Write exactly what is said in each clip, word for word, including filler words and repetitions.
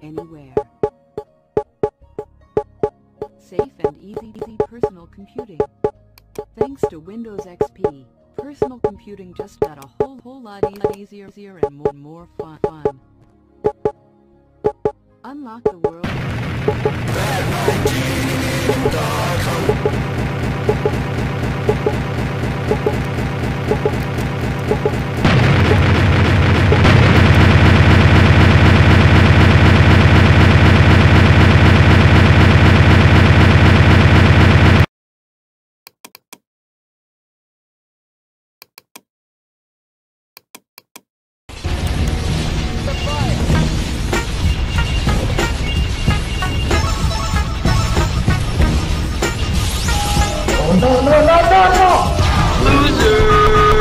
anywhere. Safe and easy, easy personal computing. Thanks to Windows X P, personal computing just got a whole whole lot easier, easier and more, more fun, fun. Unlock the world. No, no, no, no, no! Loser!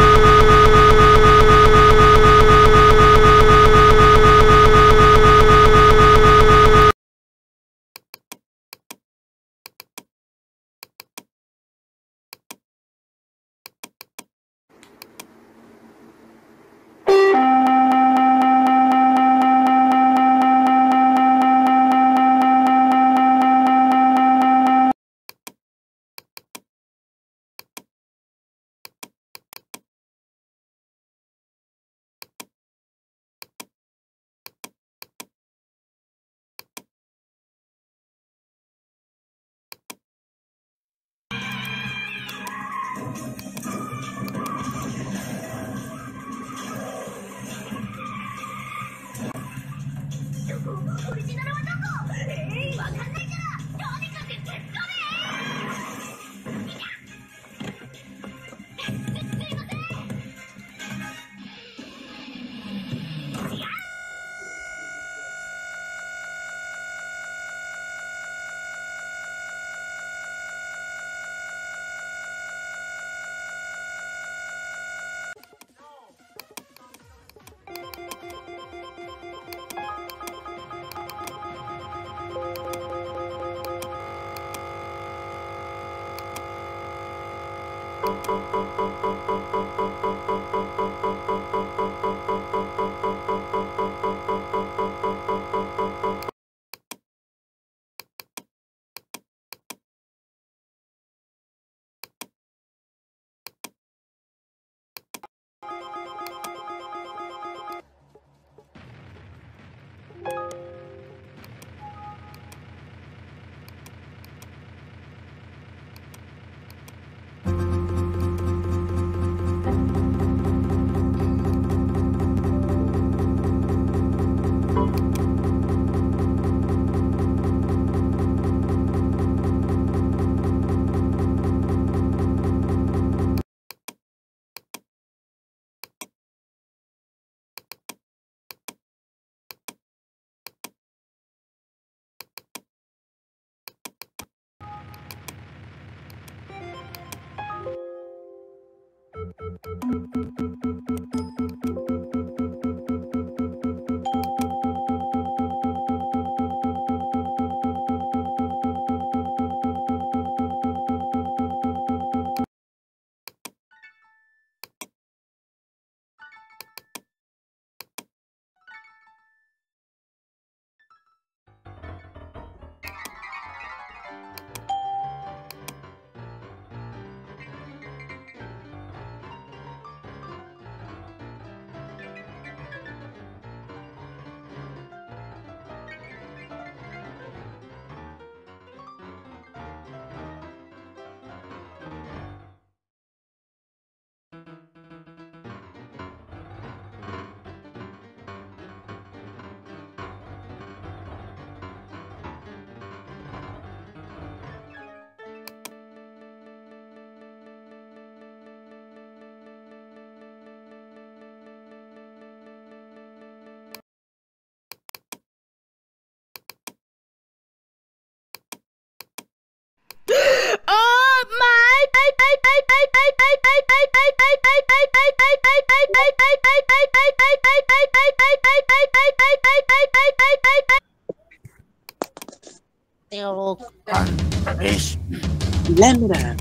Lemon.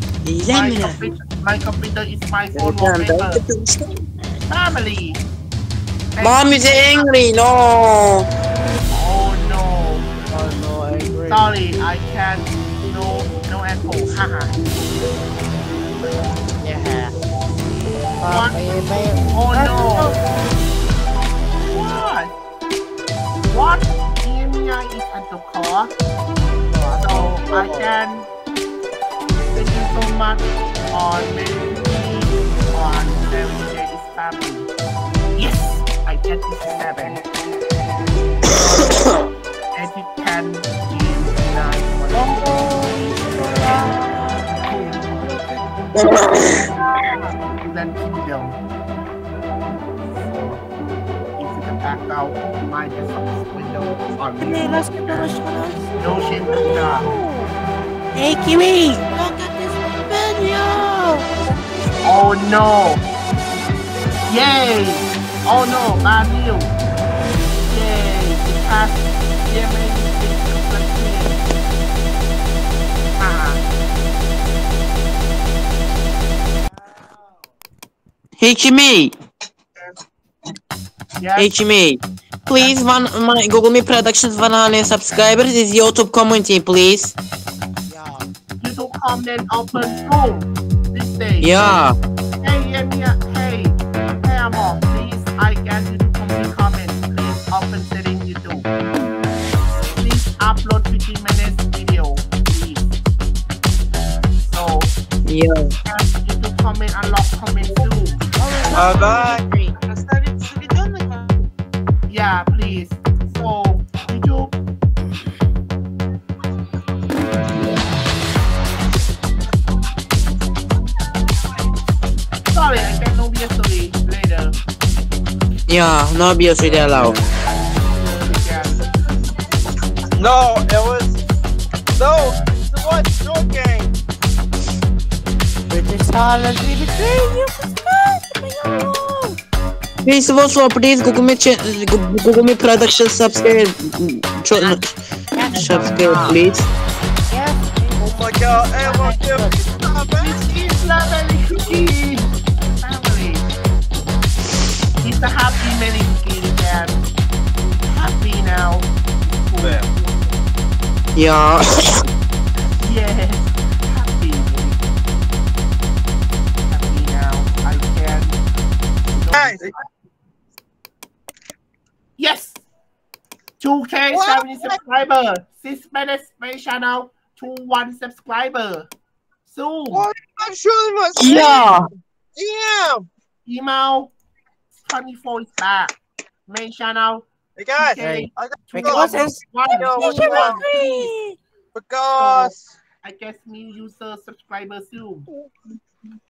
Lemon. My computer is my phone wallpaper. Family. Mom is angry. No. Oh Sorry, I can't. No, no echo. Haha. Yeah. What? Oh no. What? What? Enya is at the core. So I can thank you so much on maybe on seven days family. Yes, I get this seven. And it can give nine one. Then kingdom. If you can back out Microsoft Windows on Hey, let's get the response. no shit job. Hey, Kiwi, look at this video. Oh no! Yay! Oh no, bad news! Yay! It passed the amazing Ah. Hey Jimmy, Yes. hey Jimmy, please one my Google Me Productions one hundred subscribers is YouTube community, please. Yeah. YouTube comment open soon. This day. Yeah. Hey, yeah, yeah, hey, hey, Amor, please, I get you to complete comment. Please open setting YouTube. Please upload fifty minutes video, please. So, Yeah. ask YouTube comment, unlock comment soon. Bye bye. Yeah, please. So, YouTube. Sorry, I can't know B S O D later. Yeah, no B S O D allowed. No, it was no. It was joking. British Holland, we betray you. Please also please Google Me ch- Google Me Productions subscribe. Subscribe, please. Oh my god, everyone just It's lovely cookie. Family. It's a happy many cookie again. Happy now. Yeah. Yes. Happy. Happy now. I can. guys. Yes. two K seventy subscriber. Six minutes my channel to one subscriber. Soon. What? I'm shooting myself. Yeah. Damn. Email twenty-four is back. Main channel. Hey guys, Hey. I got to Because go. it's One, Yo, two, what's one, wrong? please. Because I guess new user subscriber soon.